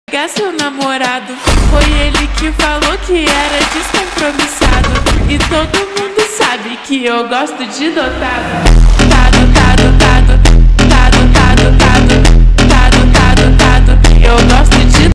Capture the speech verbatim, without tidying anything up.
pegar seu namorado. Foi ele que falou que era descompromissado. E todo mundo sabe que eu gosto de dotado. Tado, tado, tado.